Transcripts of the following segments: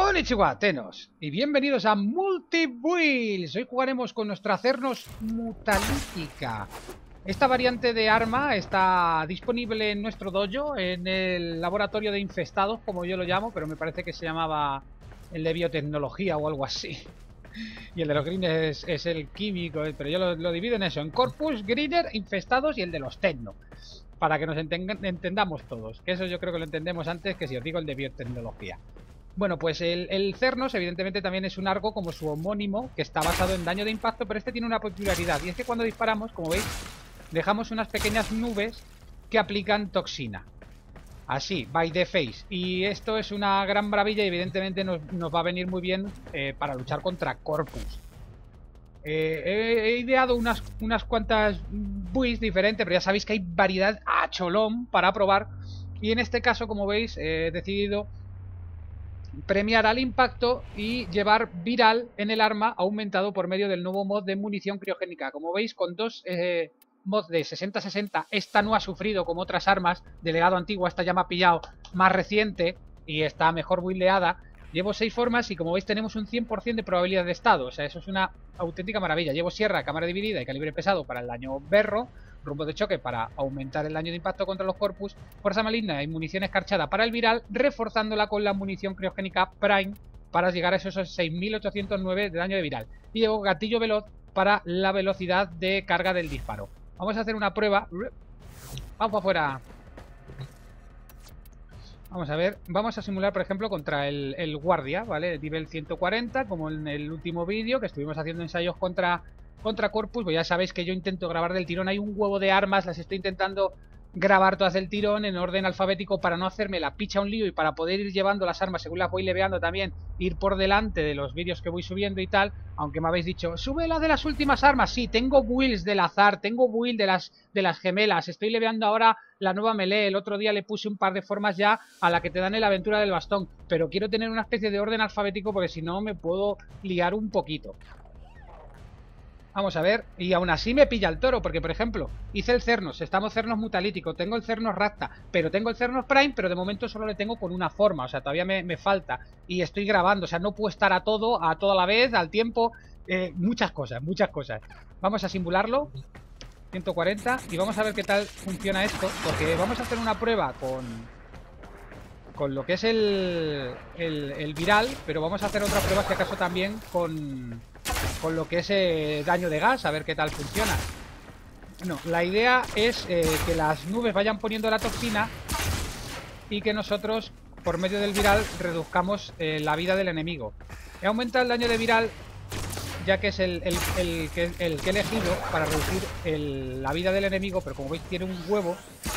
Konnichiwa, Tenos, y bienvenidos a Multi-Builds. Hoy jugaremos con nuestra Cernos Mutalítica. Esta variante de arma está disponible en nuestro dojo, en el laboratorio de infestados, como yo lo llamo, pero me parece que se llamaba el de biotecnología o algo así. Y el de los greeners es el químico, pero yo lo divido en eso, en corpus, greener, infestados y el de los tecno. Para que nos entendamos todos, que eso yo creo que lo entendemos antes que si os digo el de biotecnología. Bueno, pues el Cernos evidentemente también es un arco como su homónimo, que está basado en daño de impacto, pero este tiene una peculiaridad, y es que cuando disparamos, como veis, dejamos unas pequeñas nubes que aplican toxina. Así, by the face. Y esto es una gran maravilla y evidentemente nos va a venir muy bien para luchar contra Corpus. He ideado unas cuantas builds diferentes, pero ya sabéis que hay variedad a cholón para probar. Y en este caso, como veis, he decidido premiar al impacto y llevar viral en el arma aumentado por medio del nuevo mod de munición criogénica. Como veis, con dos mods de 60-60, esta no ha sufrido como otras armas de legado antiguo. Esta ya me ha pillado más reciente y está mejor buildeada. Llevo 6 formas y como veis tenemos un 100% de probabilidad de estado. O sea, eso es una auténtica maravilla. Llevo sierra, cámara dividida y calibre pesado para el daño berro, rumbo de choque para aumentar el daño de impacto contra los corpus, fuerza maligna y munición escarchada para el viral, reforzándola con la munición criogénica Prime para llegar a esos 6809 de daño de viral. Y llevo gatillo veloz para la velocidad de carga del disparo. Vamos a hacer una prueba. Vamos para afuera. Vamos a ver, vamos a simular por ejemplo contra el guardia, ¿vale? Nivel 140, como en el último vídeo que estuvimos haciendo ensayos contra Corpus. Pues ya sabéis que yo intento grabar del tirón, hay un huevo de armas, las estoy intentando grabar todas del tirón en orden alfabético para no hacerme la picha un lío y para poder ir llevando las armas según las voy leveando también, ir por delante de los vídeos que voy subiendo y tal. Aunque me habéis dicho, sube la de las últimas armas. Sí, tengo builds del azar, tengo build de las gemelas, estoy leveando ahora la nueva melee. El otro día le puse un par de formas ya a la que te dan en la aventura del bastón, pero quiero tener una especie de orden alfabético porque si no me puedo liar un poquito. Vamos a ver, y aún así me pilla el toro, porque por ejemplo, hice el Cernos, estamos Cernos Mutalítico, tengo el Cernos Rapta, pero tengo el Cernos Prime, pero de momento solo le tengo con una forma, o sea, todavía me falta, y estoy grabando, o sea, no puedo estar a toda la vez, al tiempo, muchas cosas. Vamos a simularlo, 140, y vamos a ver qué tal funciona esto, porque vamos a hacer una prueba con lo que es el viral, pero vamos a hacer otra prueba si acaso también con lo que es daño de gas, a ver qué tal funciona. No, la idea es que las nubes vayan poniendo la toxina y que nosotros, por medio del viral, reduzcamos la vida del enemigo. He aumentado el daño de viral, ya que es el que he elegido para reducir la vida del enemigo, pero como veis tiene un huevo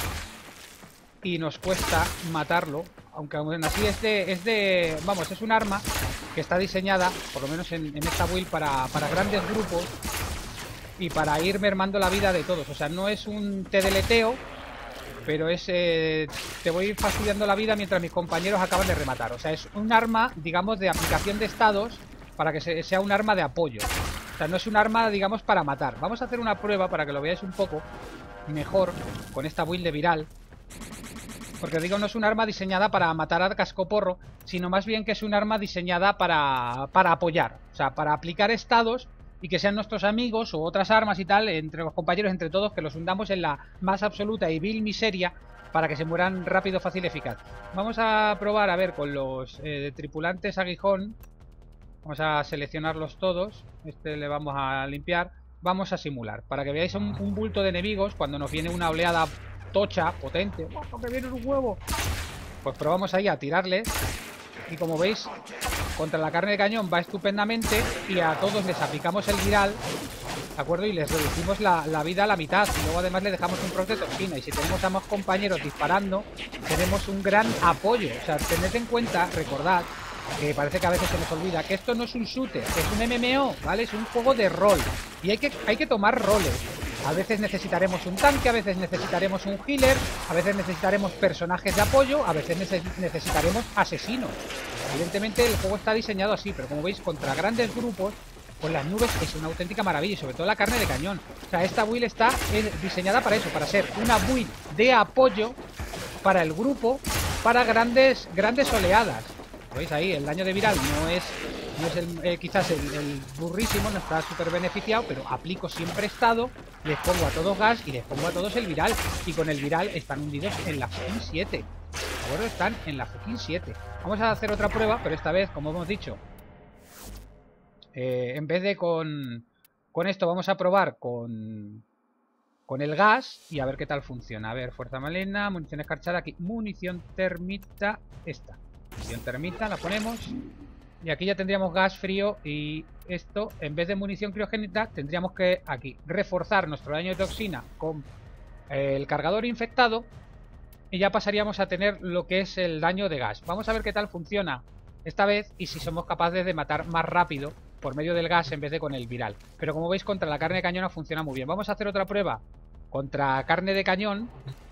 y nos cuesta matarlo. Aunque aún así vamos, es un arma que está diseñada, por lo menos en esta build, para grandes grupos y para ir mermando la vida de todos. O sea, no es un te deleteo, pero es te voy a ir fastidiando la vida mientras mis compañeros acaban de rematar. O sea, es un arma, digamos, de aplicación de estados para que sea un arma de apoyo. O sea, no es un arma, digamos, para matar. Vamos a hacer una prueba para que lo veáis un poco mejor con esta build de viral. Porque digo, no es un arma diseñada para matar a cascoporro, sino más bien que es un arma diseñada para apoyar. O sea, para aplicar estados y que sean nuestros amigos o otras armas y tal, entre los compañeros, entre todos, que los hundamos en la más absoluta y vil miseria para que se mueran rápido, fácil y eficaz. Vamos a probar, a ver, con los tripulantes aguijón. Vamos a seleccionarlos todos. Este le vamos a limpiar. Vamos a simular, para que veáis un bulto de enemigos cuando nos viene una oleada tocha, potente. ¡Oh, que viene un huevo! Pues probamos ahí a tirarles. Y como veis, contra la carne de cañón va estupendamente. Y a todos les aplicamos el viral, ¿de acuerdo? Y les reducimos la vida a la mitad. Y luego además le dejamos un proc de toxina. Y si tenemos a más compañeros disparando, tenemos un gran apoyo. O sea, tened en cuenta, recordad, que parece que a veces se nos olvida, que esto no es un shooter, es un MMO, ¿vale? Es un juego de rol. Y hay que tomar roles. A veces necesitaremos un tanque, a veces necesitaremos un healer, a veces necesitaremos personajes de apoyo, a veces necesitaremos asesinos. Evidentemente el juego está diseñado así, pero como veis, contra grandes grupos, pues las nubes es una auténtica maravilla, y sobre todo la carne de cañón. O sea, esta build está diseñada para eso, para ser una build de apoyo para el grupo, para grandes oleadas. ¿Veis ahí? El daño de viral no es quizás el burrísimo, no está súper beneficiado, pero aplico siempre estado, les pongo a todos gas y les pongo a todos el viral. Y con el viral están hundidos en la fucking 7. ¿De acuerdo? Están en la fucking 7. Vamos a hacer otra prueba, pero esta vez, como hemos dicho, en vez de con esto, vamos a probar con el gas y a ver qué tal funciona. A ver, fuerza maligna, munición escarchada, aquí, munición termita, esta. Munición termita, la ponemos. Y aquí ya tendríamos gas frío y esto, en vez de munición criogénica, tendríamos que aquí reforzar nuestro daño de toxina con el cargador infectado y ya pasaríamos a tener lo que es el daño de gas. Vamos a ver qué tal funciona esta vez y si somos capaces de matar más rápido por medio del gas en vez de con el viral. Pero como veis, contra la carne de cañón funciona muy bien. Vamos a hacer otra prueba contra carne de cañón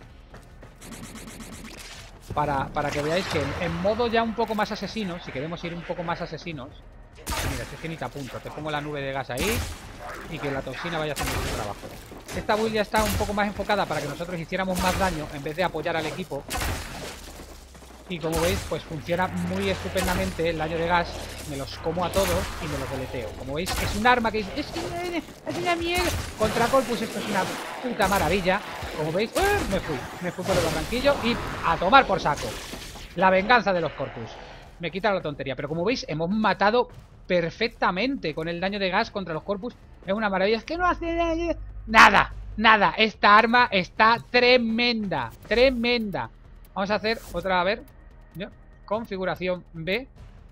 para que veáis que en modo ya un poco más asesino, si queremos ir un poco más asesinos, mira, es que ni te apunto, te pongo la nube de gas ahí y que la toxina vaya haciendo su trabajo. Esta build ya está un poco más enfocada para que nosotros hiciéramos más daño en vez de apoyar al equipo. Y como veis, pues funciona muy estupendamente el daño de gas. Me los como a todos y me los deleteo. Como veis, es un arma que es una mierda. Contra Corpus esto es una puta maravilla. Como veis, me fui por el barranquillo y a tomar por saco. La venganza de los Corpus. Me quita la tontería. Pero como veis, hemos matado perfectamente con el daño de gas contra los Corpus. Es una maravilla. Es que no hace nada. Esta arma está tremenda. Vamos a hacer otra, a ver. Configuración B.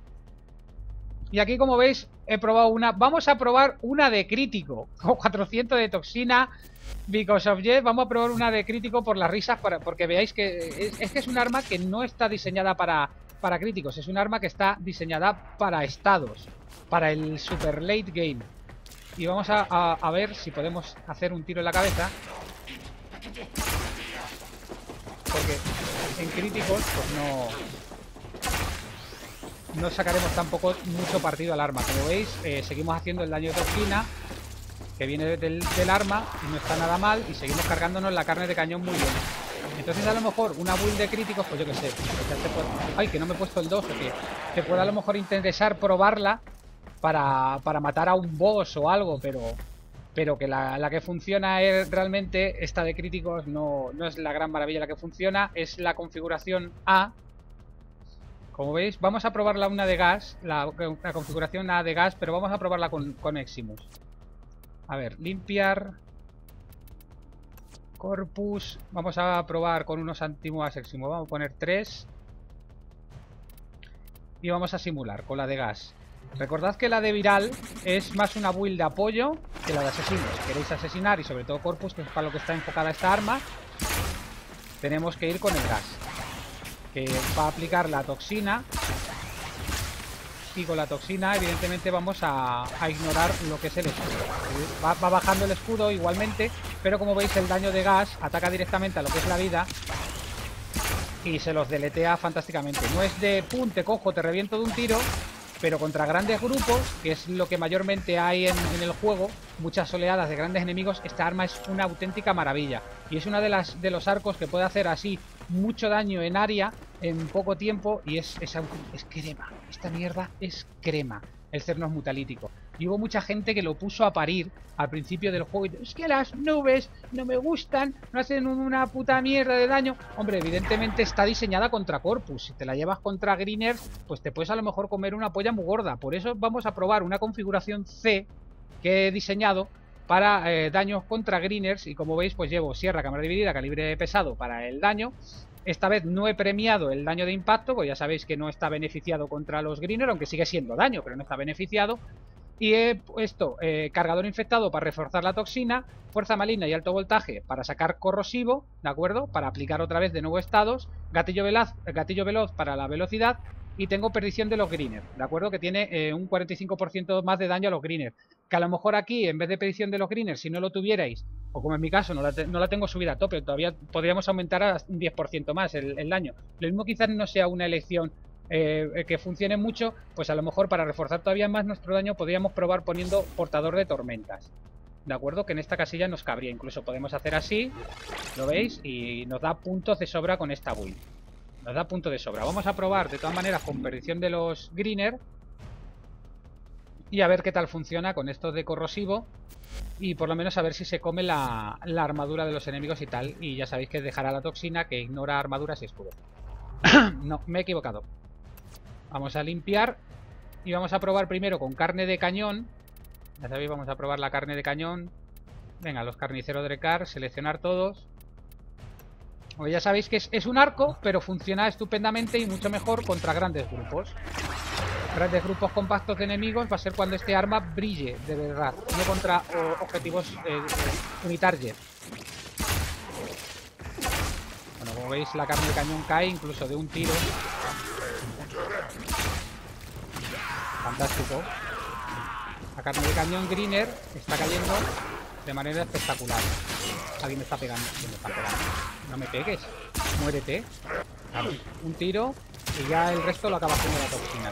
Y aquí, como veis, he probado una. Vamos a probar una de crítico. Con 400 de toxina. Because of Jet. Vamos a probar una de crítico por las risas. Porque veáis que es un arma que no está diseñada para críticos. Es un arma que está diseñada para estados. Para el super late game. Y vamos a ver si podemos hacer un tiro en la cabeza. Porque en críticos pues no sacaremos tampoco mucho partido al arma. Como veis, seguimos haciendo el daño de toxina que viene del arma y no está nada mal, y seguimos cargándonos la carne de cañón muy bien. Entonces a lo mejor una build de críticos, pues yo que sé, ay, que no me he puesto el 2 o que te pueda a lo mejor interesar probarla para matar a un boss o algo, pero que la que funciona es realmente esta de críticos, no es la gran maravilla. La que funciona es la configuración A. Como veis, vamos a probarla una de gas, la configuración A de gas, pero vamos a probarla con Eximus. A ver, limpiar Corpus. Vamos a probar con unos antiguos Eximus. Vamos a poner 3 y vamos a simular con la de gas. Recordad que la de viral es más una build de apoyo que la de asesinos. Si queréis asesinar, y sobre todo Corpus, que es para lo que está enfocada esta arma, tenemos que ir con el gas, que va a aplicar la toxina. Y con la toxina evidentemente vamos a ignorar lo que es el escudo. Va bajando el escudo igualmente, pero como veis el daño de gas ataca directamente a lo que es la vida y se los deletea fantásticamente. No es de pum, te cojo, te reviento de un tiro, pero contra grandes grupos, que es lo que mayormente hay en el juego, muchas oleadas de grandes enemigos, esta arma es una auténtica maravilla. Y es una de los arcos que puede hacer así mucho daño en área en poco tiempo, y es crema. Esta mierda es crema, el Cernos mutalítico. Y hubo mucha gente que lo puso a parir al principio del juego y es que las nubes no me gustan, no hacen una puta mierda de daño. Hombre, evidentemente está diseñada contra Corpus. Si te la llevas contra Greeners, pues te puedes a lo mejor comer una polla muy gorda. Por eso vamos a probar una configuración C que he diseñado para daños contra Greeners. Y como veis, pues llevo sierra, cámara dividida, calibre pesado para el daño. Esta vez no he premiado el daño de impacto, pues ya sabéis que no está beneficiado contra los Greeners, aunque sigue siendo daño, pero no está beneficiado. Y he puesto cargador infectado para reforzar la toxina, fuerza maligna y alto voltaje para sacar corrosivo, ¿de acuerdo? Para aplicar otra vez de nuevo estados, gatillo veloz para la velocidad, y tengo perdición de los Greeners, ¿de acuerdo? Que tiene un 45% más de daño a los Greeners. Que a lo mejor aquí, en vez de perdición de los Greeners, si no lo tuvierais, o como en mi caso, no la tengo subida a tope, todavía podríamos aumentar a un 10% más el daño. Lo mismo quizás no sea una elección que funcione mucho, pues a lo mejor para reforzar todavía más nuestro daño podríamos probar poniendo portador de tormentas, ¿de acuerdo? Que en esta casilla nos cabría. Incluso podemos hacer así, ¿lo veis? Y nos da puntos de sobra con esta build. Nos da punto de sobra. Vamos a probar de todas maneras con perdición de los Greener. Y a ver qué tal funciona con estos de corrosivo. Y por lo menos a ver si se come la armadura de los enemigos y tal. Y ya sabéis que dejará la toxina que ignora armaduras y escudo. No, me he equivocado. Vamos a limpiar. Y vamos a probar primero con carne de cañón. Ya sabéis, vamos a probar la carne de cañón. Venga, los carniceros de Car, seleccionar todos. Pues ya sabéis que es un arco, pero funciona estupendamente y mucho mejor contra grandes grupos. Grandes grupos compactos de enemigos va a ser cuando este arma brille, de verdad. No contra objetivos unitarget. Bueno, como veis, la carne de cañón cae incluso de un tiro. Fantástico. La carne de cañón Greener está cayendo de manera espectacular. Alguien me está pegando. ¿Quién me está pegando? No me pegues. Muérete. Claro, un tiro y ya el resto lo acaba haciendo la toxina.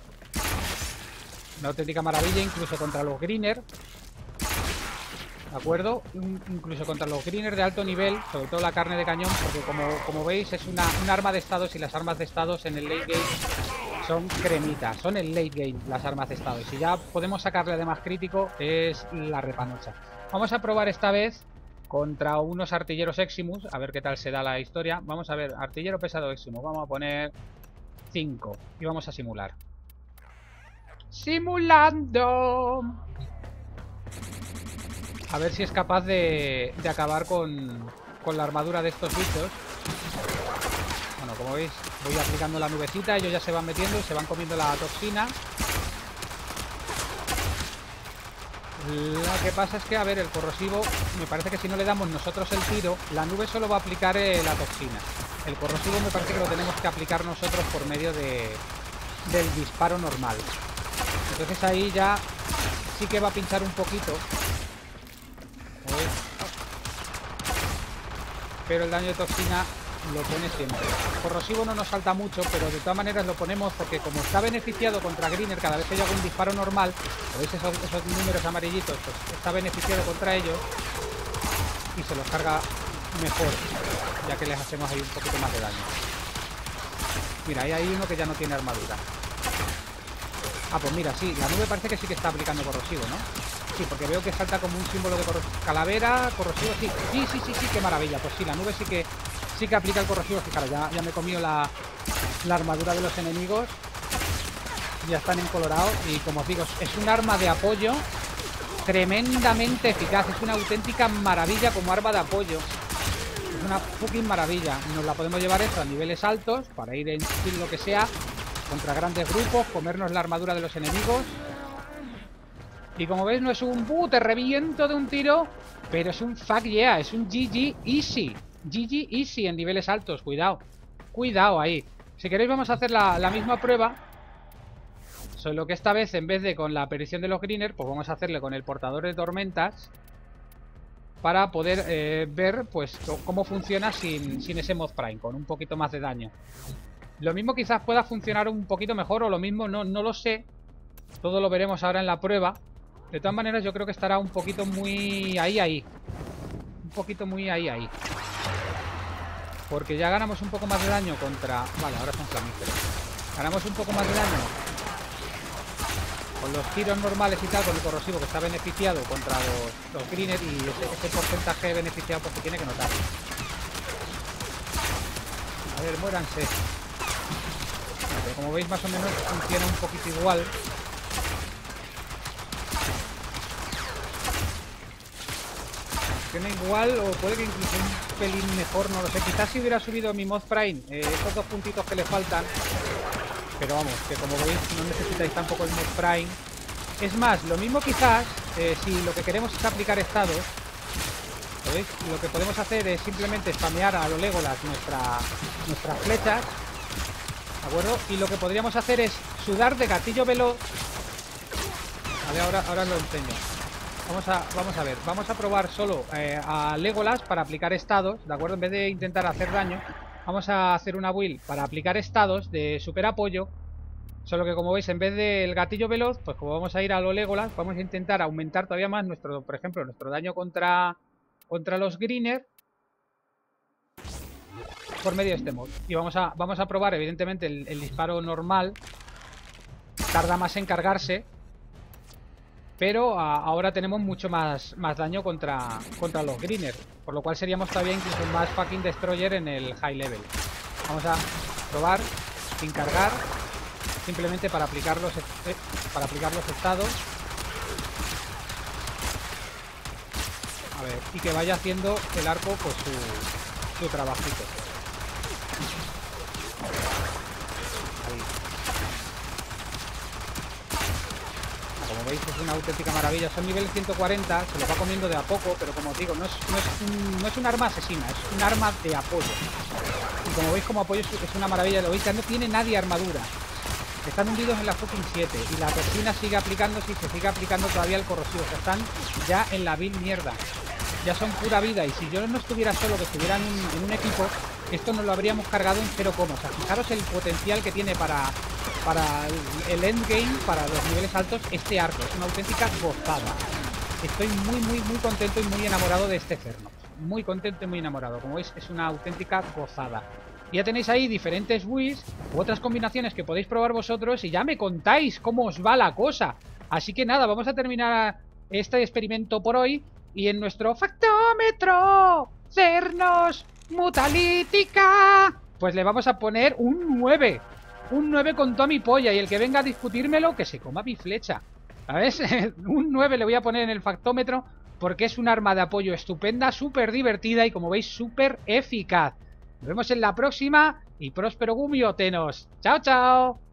Una auténtica maravilla incluso contra los Greener. ¿De acuerdo? Incluso contra los Greener de alto nivel, sobre todo la carne de cañón, porque como veis es un arma de estados y las armas de estados en el late game son cremitas. Son el late game las armas de estados. Y si ya podemos sacarle además crítico es la repanocha. Vamos a probar esta vez contra unos artilleros Eximus, a ver qué tal se da la historia. Vamos a ver, artillero pesado Eximus, vamos a poner 5 y vamos a simular. Simulando. A ver si es capaz de acabar con la armadura de estos bichos. Bueno, como veis, voy aplicando la nubecita, ellos ya se van metiendo y se van comiendo la toxina. Lo que pasa es que, a ver, el corrosivo, me parece que si no le damos nosotros el tiro, la nube solo va a aplicar la toxina. El corrosivo me parece que lo tenemos que aplicar nosotros por medio del disparo normal. Entonces ahí ya sí que va a pinchar un poquito. Pero el daño de toxina lo pone siempre. El corrosivo no nos salta mucho, pero de todas maneras lo ponemos porque como está beneficiado contra Greener cada vez que yo hago un disparo normal, ¿veis esos números amarillitos? Pues está beneficiado contra ellos y se los carga mejor, ya que les hacemos ahí un poquito más de daño. Mira, ahí hay uno que ya no tiene armadura. Ah, pues mira, sí, la nube parece que sí que está aplicando corrosivo, ¿no? Sí, porque veo que salta como un símbolo de calavera, corrosivo, sí, qué maravilla. Pues sí, la nube sí que aplica el corrosivo. Fijaros, ya me he comido la armadura de los enemigos. Ya están en colorado. Y como os digo, es un arma de apoyo tremendamente eficaz. Es una auténtica maravilla como arma de apoyo. Es una fucking maravilla. Nos la podemos llevar eso a niveles altos para ir en lo que sea contra grandes grupos, comernos la armadura de los enemigos. Y como veis no es un te reviento de un tiro, pero es un fuck yeah, es un GG easy. GG easy en niveles altos, cuidado. Cuidado ahí. Si queréis vamos a hacer la misma prueba. Solo que esta vez en vez de con la aparición de los Greener, pues vamos a hacerle con el portador de tormentas. Para poder ver pues cómo funciona sin ese Moth Prime, con un poquito más de daño. Lo mismo quizás pueda funcionar un poquito mejor, o lo mismo no lo sé. Todo lo veremos ahora en la prueba. De todas maneras yo creo que estará un poquito muy ahí. Un poquito muy ahí. Porque ya ganamos un poco más de daño contra... Vale, ahora son flamíferos. Ganamos un poco más de daño con los tiros normales y tal, con el corrosivo que está beneficiado contra los Greener. Y ese porcentaje beneficiado pues se tiene que notar. A ver, muéranse. Pero como veis más o menos funciona un poquito igual. Funciona igual o puede que incluso un pelín mejor, no lo sé. Quizás si hubiera subido mi Moth Prime esos 2 puntitos que le faltan. Pero vamos, que como veis no necesitáis tampoco el Moth Prime. Es más, lo mismo quizás si lo que queremos es aplicar estados. ¿Veis? Lo que podemos hacer es simplemente spamear a lo Legolas nuestras flechas. ¿De acuerdo? Y lo que podríamos hacer es sudar de gatillo veloz. Vale, ahora lo enseño. Vamos a ver. Vamos a probar solo a Legolas para aplicar estados. ¿De acuerdo? En vez de intentar hacer daño, vamos a hacer una build para aplicar estados de super apoyo. Solo que como veis, en vez del gatillo veloz, pues como vamos a ir a lo Legolas, vamos a intentar aumentar todavía más por ejemplo, nuestro daño contra los Greener. por medio de este mod. Y vamos a probar, evidentemente, el disparo normal. Tarda más en cargarse. Pero ahora tenemos mucho más daño contra los Greener. Por lo cual seríamos todavía incluso más fucking destroyer en el high level. Vamos a probar sin cargar. Simplemente para aplicar los estados. A ver, y que vaya haciendo el arco pues su trabajito. Ahí. Como veis es una auténtica maravilla. Son nivel 140, se lo va comiendo de a poco, pero como os digo, no es un arma asesina, es un arma de apoyo. Y como veis como apoyo es una maravilla, lo veis, ya no tiene nadie armadura. Están hundidos en la fucking 7 y la toxina sigue aplicándose y se sigue aplicando todavía el corrosivo. O sea, están ya en la vil mierda. Ya son pura vida y si yo no estuviera solo, que estuviera en un equipo, esto nos lo habríamos cargado en 0, o sea, fijaros el potencial que tiene para el endgame, para los niveles altos, este arco. Es una auténtica gozada. Estoy muy contento y muy enamorado de este Cerno. Muy contento y muy enamorado. Como veis, es una auténtica gozada. Ya tenéis ahí diferentes builds u otras combinaciones que podéis probar vosotros y ya me contáis cómo os va la cosa. Así que nada, vamos a terminar este experimento por hoy. Y en nuestro factómetro Cernos Mutalítica, pues le vamos a poner un 9. Un 9 con toda mi polla. Y el que venga a discutírmelo, que se coma mi flecha. ¿Sabes? Un 9 le voy a poner en el factómetro porque es un arma de apoyo estupenda, súper divertida y como veis súper eficaz. Nos vemos en la próxima y próspero gumio tenos. ¡Chao, chao!